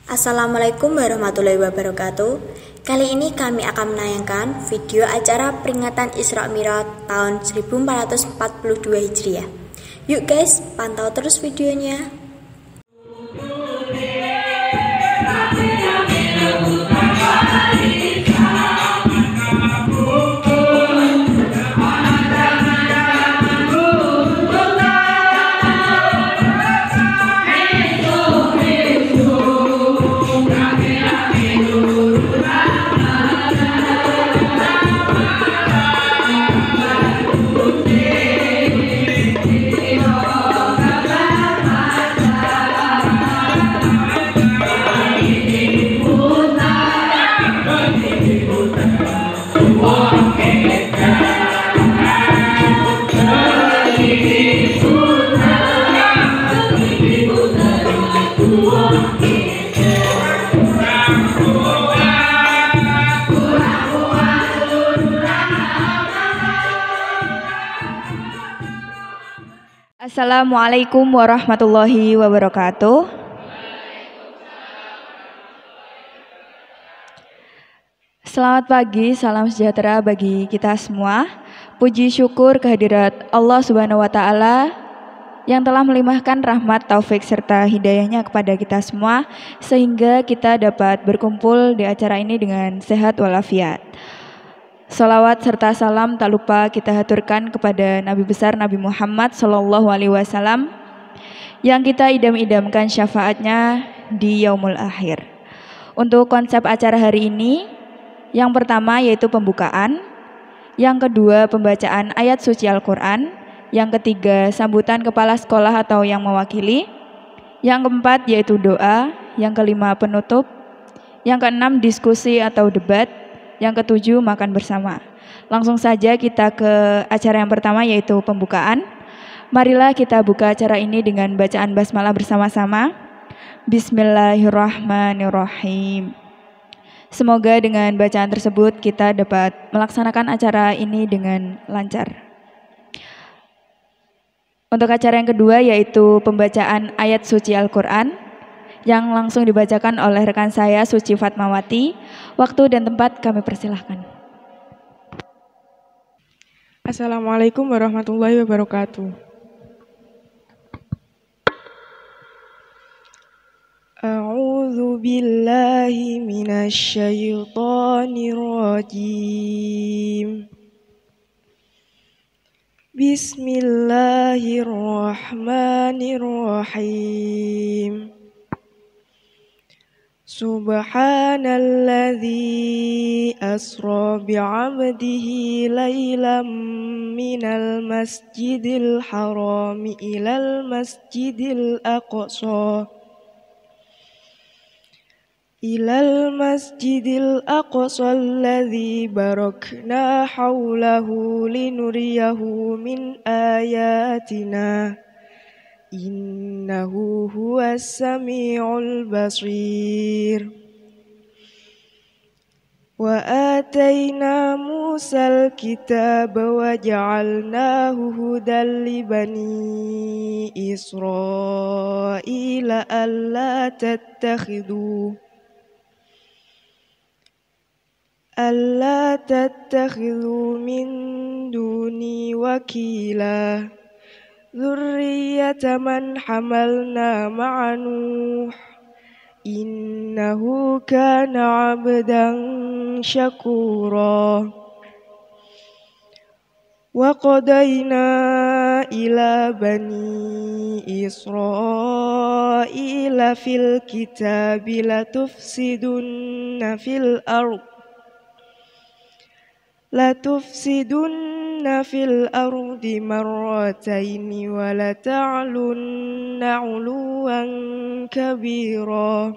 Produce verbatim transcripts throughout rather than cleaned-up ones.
Assalamualaikum warahmatullahi wabarakatuh. Kali ini kami akan menayangkan video acara peringatan Isra Mi'raj tahun seribu empat ratus empat puluh dua Hijriah. Yuk guys, pantau terus videonya. Assalamualaikum warahmatullahi wabarakatuh. Selamat pagi, salam sejahtera bagi kita semua. Puji syukur kehadirat Allah Subhanahu wa taala yang telah melimpahkan rahmat, taufik serta hidayahnya kepada kita semua sehingga kita dapat berkumpul di acara ini dengan sehat walafiat. Salawat serta salam tak lupa kita haturkan kepada Nabi besar Nabi Muhammad Sallallahu Alaihi Wasallam yang kita idam-idamkan syafaatnya di yaumul akhir. Untuk konsep acara hari ini, yang pertama yaitu pembukaan, yang kedua pembacaan ayat suci Al-Quran, yang ketiga sambutan kepala sekolah atau yang mewakili, yang keempat yaitu doa, yang kelima penutup, yang keenam diskusi atau debat, yang ketujuh makan bersama. Langsung saja kita ke acara yang pertama yaitu pembukaan. Marilah kita buka acara ini dengan bacaan basmalah bersama-sama. Bismillahirrahmanirrahim. Semoga dengan bacaan tersebut kita dapat melaksanakan acara ini dengan lancar. Untuk acara yang kedua yaitu pembacaan ayat suci Al-Quran yang langsung dibacakan oleh rekan saya Suci Fatmawati. Waktu dan tempat kami persilahkan. Assalamualaikum warahmatullahi wabarakatuh. A'udzu billahi minasy syaithanir rajim. Bismillahirrahmanirrahim. Subhanalladzi asra bi'abdihi laylan minal masjidil harami ilal masjidil aqsa ilal masjidil aqsa alladzi barakna haulahu linuriyahu min ayatina innahu huwas sami'ul basir. Wa atayna Musal kitaba wa ja'alnahu hudan li bani Israila alla tattakhidhu alla tattakhidhu min duni wakila Dzurriyyata man hamalna ma'a Nuh innahu kana 'abdan syakura. Wa qadayna ila bani Israila fil kitabi latufsidunna fil ardh latufsidunna fil ardi marrataini wa lata'lunna 'uluwan kabira.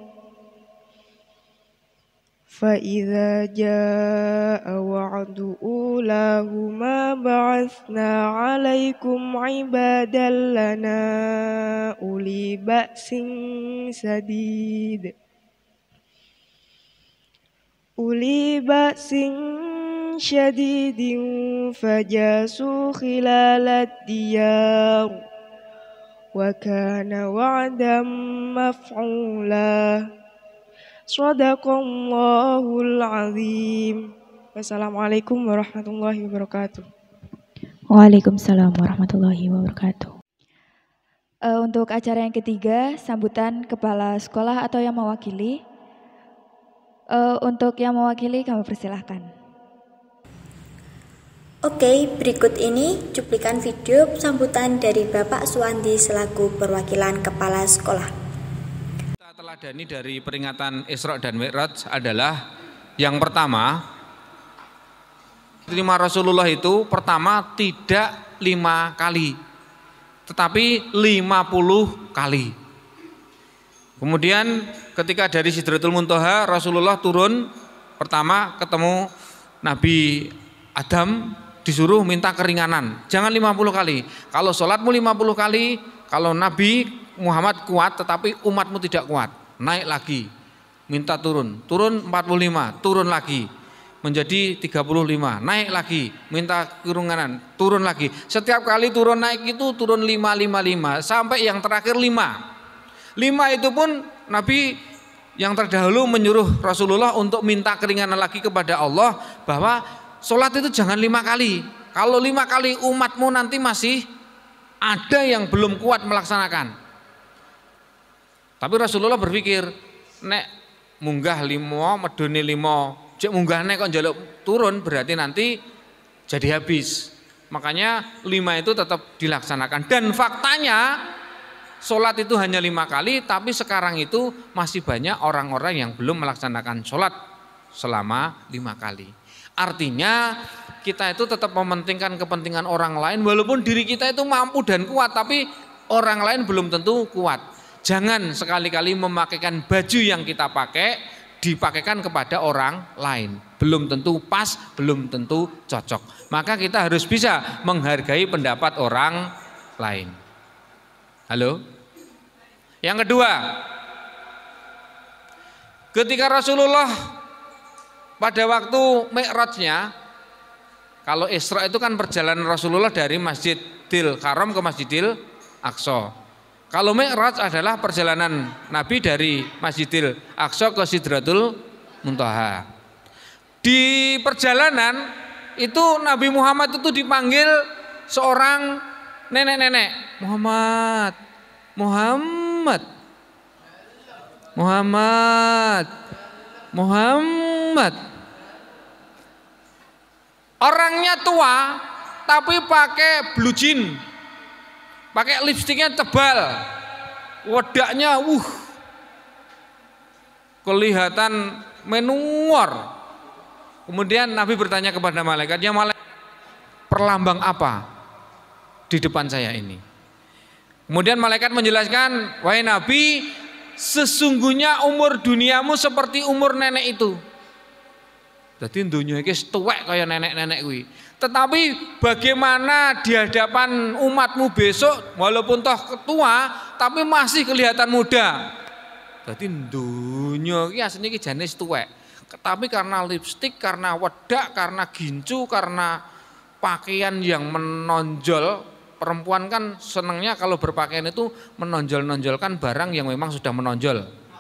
Fa idza jaa wa'du ulahuma ba'atsna 'alaikum 'ibadan lana uli ba'sin sadid uli ba'sin syadidin fajasu khilalad diyar wa kana wa'dan maf'ula. Shadaqallahul azim. Wassalamualaikum warahmatullahi wabarakatuh. Waalaikumsalam warahmatullahi wabarakatuh. Uh, untuk acara yang ketiga, sambutan kepala sekolah atau yang mewakili. Uh, untuk yang mewakili kami persilahkan. Oke, berikut ini cuplikan video sambutan dari Bapak Suwandi selaku perwakilan kepala sekolah. Kita teladani dari peringatan Isra dan Mi'raj adalah yang pertama, terima Rasulullah itu pertama tidak lima kali, tetapi lima puluh kali. Kemudian ketika dari Sidratul Muntaha Rasulullah turun, pertama ketemu Nabi Adam, disuruh minta keringanan, jangan lima puluh kali. Kalau sholatmu lima puluh kali, kalau Nabi Muhammad kuat tetapi umatmu tidak kuat, naik lagi, minta turun, turun empat puluh lima, turun lagi menjadi tiga puluh lima, naik lagi, minta keringanan, turun lagi. Setiap kali turun naik itu turun lima, lima, lima, sampai yang terakhir lima. Lima itu pun Nabi yang terdahulu menyuruh Rasulullah untuk minta keringanan lagi kepada Allah, bahwa sholat itu jangan lima kali. Kalau lima kali umatmu nanti masih ada yang belum kuat melaksanakan. Tapi Rasulullah berpikir, nek munggah limo, medoni limo, cek munggah nek kok njaluk turun, berarti nanti jadi habis. Makanya lima itu tetap dilaksanakan. Dan faktanya sholat itu hanya lima kali, tapi sekarang itu masih banyak orang-orang yang belum melaksanakan sholat selama lima kali. Artinya kita itu tetap mementingkan kepentingan orang lain, walaupun diri kita itu mampu dan kuat, tapi orang lain belum tentu kuat. Jangan sekali-kali memakaikan baju yang kita pakai dipakaikan kepada orang lain, belum tentu pas, belum tentu cocok. Maka kita harus bisa menghargai pendapat orang lain. Halo? Yang kedua, ketika Rasulullah pada waktu Mi'rajnya, kalau Isra itu kan perjalanan Rasulullah dari Masjidil Haram ke Masjidil Aqsa. Kalau Mi'raj adalah perjalanan Nabi dari Masjidil Aqsa ke Sidratul Muntaha. Di perjalanan itu Nabi Muhammad itu dipanggil seorang nenek-nenek. Muhammad, Muhammad, Muhammad, Muhammad. Orangnya tua tapi pakai blue jean, pakai lipstiknya tebal, wedaknya uh kelihatan menuar. Kemudian Nabi bertanya kepada malaikat, ya malaikat, perlambang apa di depan saya ini? Kemudian malaikat menjelaskan, wahai Nabi, sesungguhnya umur duniamu seperti umur nenek itu. Jadi dunia ini tuwek kayak nenek-nenek kuwi. Tetapi bagaimana di hadapan umatmu besok, walaupun toh tua, tapi masih kelihatan muda. Jadi dunia ini aslinya jenis tuwek. Tapi karena lipstik, karena wedak, karena gincu, karena pakaian yang menonjol, perempuan kan senangnya kalau berpakaian itu menonjol-nonjolkan barang yang memang sudah menonjol.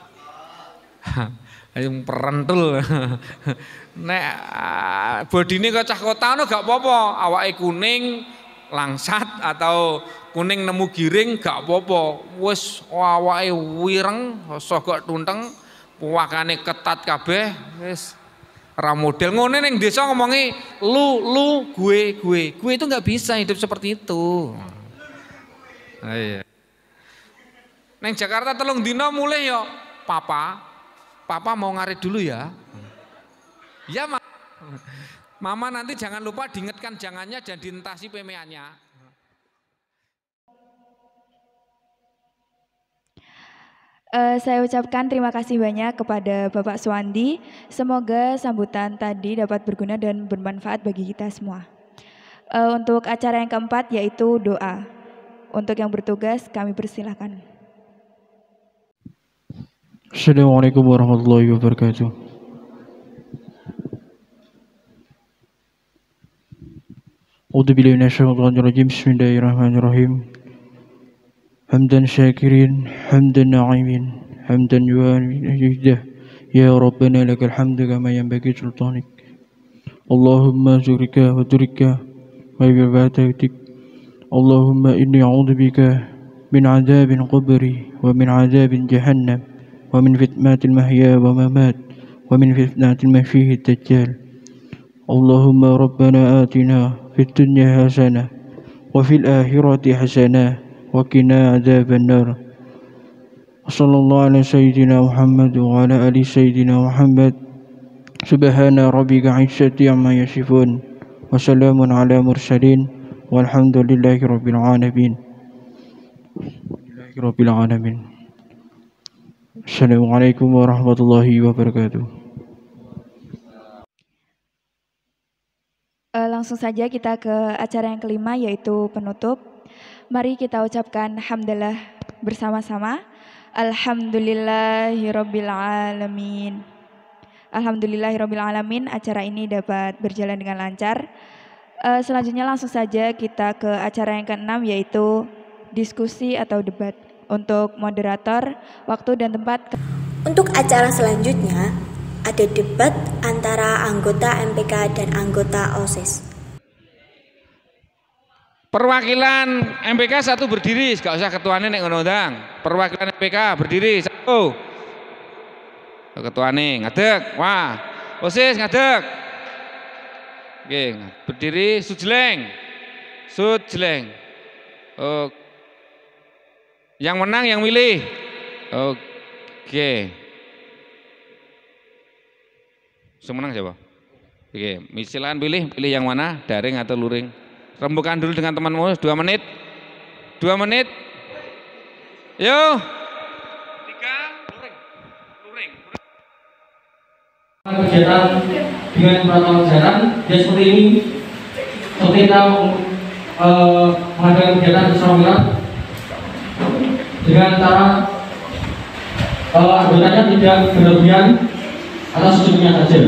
Yang perentul. Nek bodine kocah kota gak apa-apa, awake kuning langsat atau kuning nemu giring gak apa-apa. Wis awake wireng, sogok tunteng, puwakane ketat kabeh, wis ra model. Ngene ning desa ngomongi lu lu gue gue. Gue itu enggak bisa hidup seperti itu. Nah, iya. Neng Jakarta telung dina mulai yo, papa. Papa mau ngarit dulu ya. Ya ma Mama nanti jangan lupa diingatkan jangannya dan dientasi P M A-nya. Uh, saya ucapkan terima kasih banyak kepada Bapak Suwandi. Semoga sambutan tadi dapat berguna dan bermanfaat bagi kita semua. Uh, untuk acara yang keempat yaitu doa. Untuk yang bertugas kami persilahkan. Assalamualaikum warahmatullahi wabarakatuh. A'udzu billahi minasyaitonir rajim. Bismillahirrahmanirrahim. Hamdan syakirin, hamdan na'imin, hamdan yuwafiqu يا ربنا لك الحمد كما ينبغي سلطانك اللهم زرك وترك وبركاتك اللهم إني أعوذ بك من عذاب القبر ومن عذاب جهنم ومن فتنة المحيا وممات ومن فتنة المسيح الدجال اللهم ربنا آتنا في الدنيا حسنة وفي الآخرة حسنة وقنا عذاب النار صلى الله على سيدنا محمد وعلى آل سيدنا محمد سبحان ربك عزة عما يصفون وسلام على المرسلين والحمد لله رب العالمين رب العالمين Assalamualaikum warahmatullahi wabarakatuh. Uh, langsung saja kita ke acara yang kelima yaitu penutup. Mari kita ucapkan hamdalah bersama-sama. Alhamdulillahirabbil alamin. Alhamdulillahirabbil alamin. Acara ini dapat berjalan dengan lancar. Uh, selanjutnya langsung saja kita ke acara yang keenam yaitu diskusi atau debat. Untuk moderator, waktu dan tempat. Untuk acara selanjutnya, ada debat antara anggota M P K dan anggota OSIS. Perwakilan M P K satu berdiri, gak usah ketuanya nek ngono ndang. Perwakilan M P K berdiri satu. Ketuane ngadeg, wah. OSIS ngadeg. Oke, berdiri sujleng. Sujleng. Oke. Yang menang yang milih. Oke. Semenang siapa? Oke, silakan pilih, pilih yang mana, daring atau luring. Rembukan dulu dengan temanmu dua menit. Dua menit. Yo. Tiga, luring. Luring. Kegiatan dengan protokol kesehatan ya seperti ini. Seperti kita uh, mengadakan kegiatan bersama dengan cara uh, anggotanya tidak berlebihan atau secukupnya saja.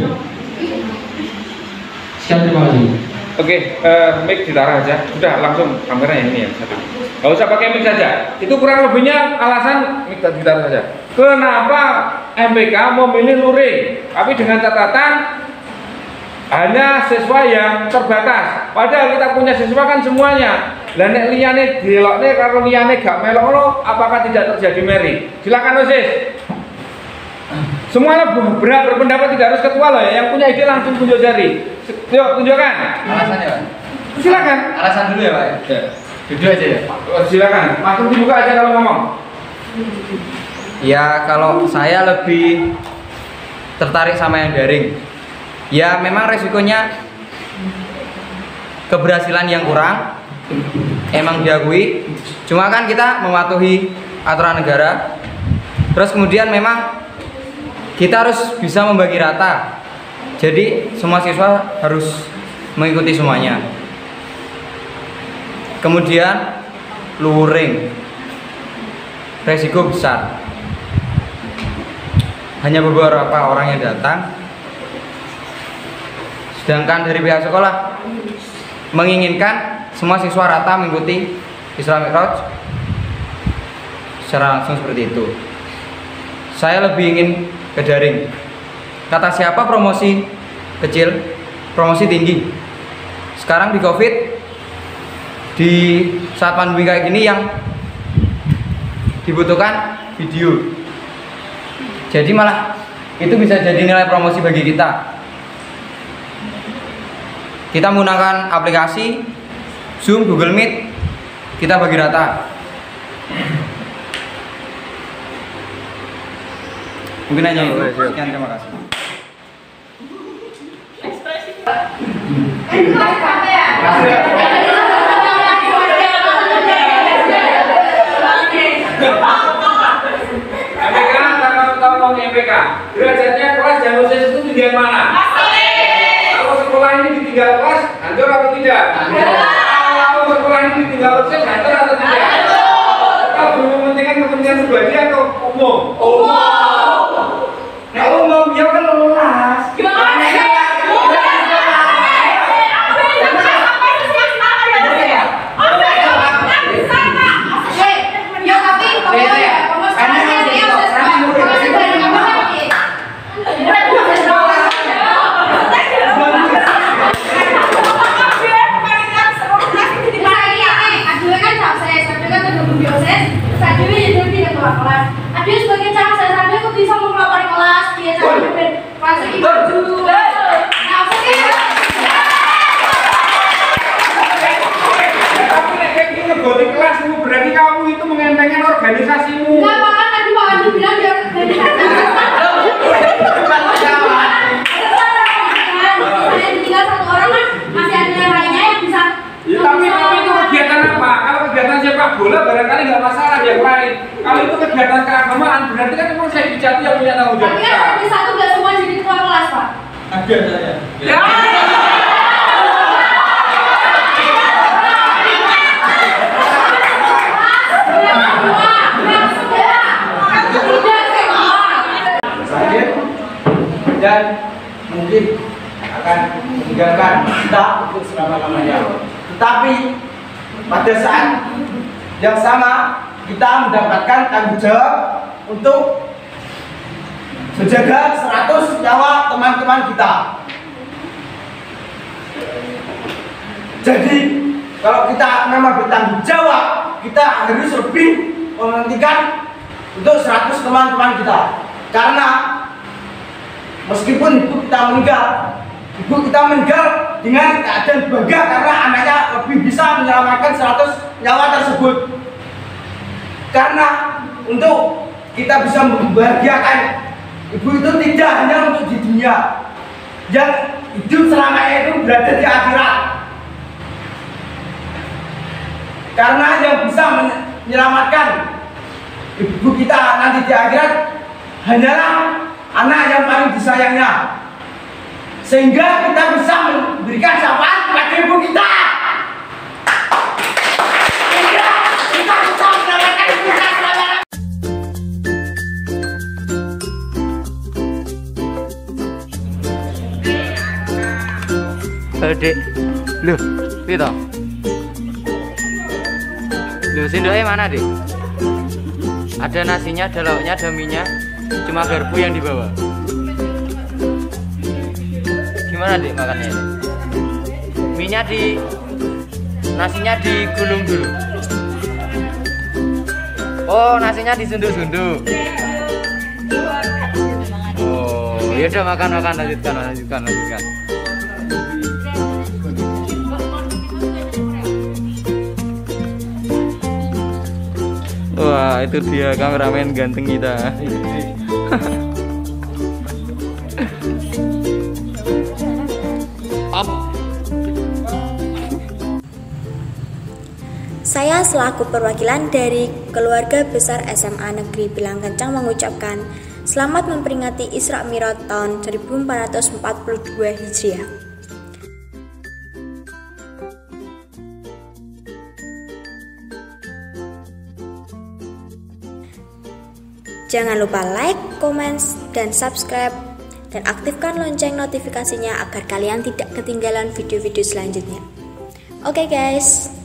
Sekian, terima kasih. Oke, uh, mic ditaruh aja. Sudah langsung kamera yang ini ya satu. Gak usah pakai mic saja. Itu kurang lebihnya alasan mic ditaruh saja. Kenapa M P K memilih luring? Tapi dengan catatan hanya siswa yang terbatas. Padahal kita punya siswa kan semuanya. Lah nek liyane delokne karo liyane gak melok ngono, apakah tidak terjadi meri? Silakan OSIS. Semuanya berat berpendapat tidak harus ketua loh ya. Yang punya ide langsung tunjuk jari. Yuk tunjukkan. Alasannya Pak? Silakan. Alasan dulu ya Pak ya? Ya. Jujur aja ya? Silakan. Langsung dibuka aja kalau ngomong. Ya kalau saya lebih tertarik sama yang daring. Ya memang resikonya keberhasilan yang kurang. Emang diakui, cuma kan kita mematuhi aturan negara. Terus kemudian memang kita harus bisa membagi rata. Jadi semua siswa harus mengikuti semuanya. Kemudian luring, resiko besar. Hanya beberapa orang yang datang. Sedangkan dari pihak sekolah menginginkan semua siswa rata mengikuti Isra Mi'raj secara langsung seperti itu. Saya lebih ingin ke daring. Kata siapa promosi kecil, promosi tinggi. Sekarang di Covid, di saat pandemi kayak gini yang dibutuhkan video. Jadi malah itu bisa jadi nilai promosi bagi kita. Kita menggunakan aplikasi Zoom, Google Meet, kita bagi rata. Mungkin hanya itu. Sekian, terima kasih. M P K, tolong M P K. Derajatnya kelas dan OSIS itu tinggal mana? Kalau sekolah ini ditinggal kelas, hancur atau tidak? Kalau sekolah ini ditinggal OSIS, hancur atau tidak? Kalau mementingkan kepentingan pribadi atau umum? Umum. Nah umum, ya kan luas. Gimana? saya dijatuh yang punya tanggung jawab. Tapi kan ada satu nggak semua jadi ketua kelas, Pak. Ada saya. Ya. Dan mungkin akan meninggalkan kita untuk selama-lamanya. Tetapi pada saat yang sama kita mendapatkan tanggung jawab untuk menjaga seratus nyawa teman-teman kita. Jadi kalau kita memang bertanggung jawab, kita harus lebih mementingkan untuk seratus teman-teman kita. Karena meskipun ibu kita meninggal, ibu kita meninggal dengan keadaan bangga karena anaknya lebih bisa menyelamatkan seratus nyawa tersebut. Karena untuk kita bisa membahagiakan ibu itu tidak hanya untuk di dunia, yang hidup selamanya itu berada di akhirat. Karena yang bisa menyelamatkan ibu kita nanti di akhirat hanyalah anak yang paling disayangnya, sehingga kita bisa memberikan syafaat kepada ibu kita, sehingga kita bisa menyelamatkan ibu kita selamanya. Dek, loh, gitu. Loh, sendoknya mana, Dek? Ada nasinya, ada lauknya, ada minyak. Cuma garpu yang dibawa. Gimana, Dek, makannya? Minyak di nasinya digulung dulu. Oh, nasinya disunduk-sunduk. Oh, ya udah makan makan lanjutkan lanjutkan lanjutkan. Wah, itu dia kameramen ganteng kita. Saya selaku perwakilan dari keluarga besar S M A Negeri Bilang Kencang mengucapkan selamat memperingati Isra Mi'raj tahun seribu empat ratus empat puluh dua Hijriah. Jangan lupa like, comment, dan subscribe, dan aktifkan lonceng notifikasinya agar kalian tidak ketinggalan video-video selanjutnya. Oke guys.